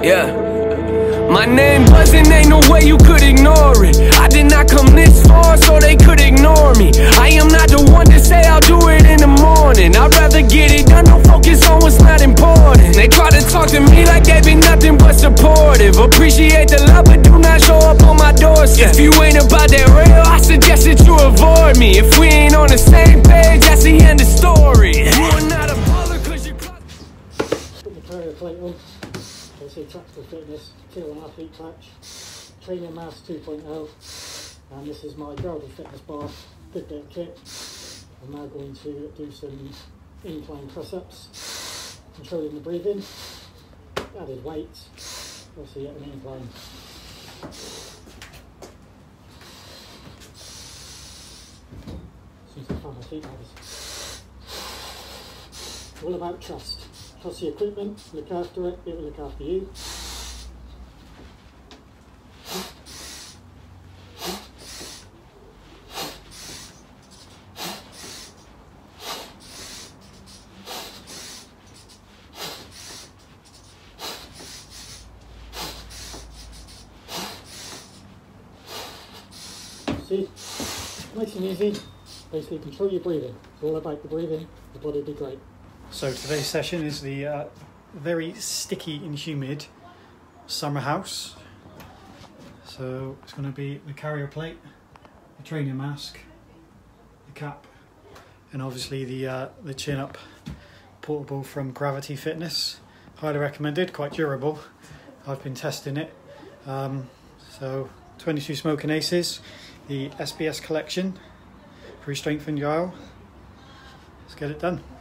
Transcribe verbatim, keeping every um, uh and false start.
Yeah. My name buzzing, ain't no way you could ignore it. I did not come this far so they could ignore me. I am not the one to say I'll do it in the morning. I'd rather get it done, no focus on what's not important. They try to talk to me like they be nothing but supportive. Appreciate the love but do not show up on my doorstep. If you ain't about that real, I suggest that you avoid me. If we ain't on the same page, that's the end of story. You are not a baller cause you Put the carrier plate on. They say Tractical Fitness, Tail and Athlete Patch, Trainer Mass two point oh, and this is my Gravel Fitness bar, good bit of kit. I'm now going to do some incline press-ups, controlling the breathing, added weight, obviously at an incline. Since I found my feet nice. All about trust. Trust the equipment, look after it, it will look after you. See, nice and easy. Basically control your breathing. It's all about the breathing, the body will be great. So today's session is the uh, very sticky and humid summer house. So it's going to be the carrier plate, the training mask, the cap, and obviously the uh, the chin up portable from Gravity Fitness. Highly recommended, quite durable. I've been testing it. Um, so twenty-two Smoking Aces, the S B S collection, pre-strengthened guile. Let's get it done.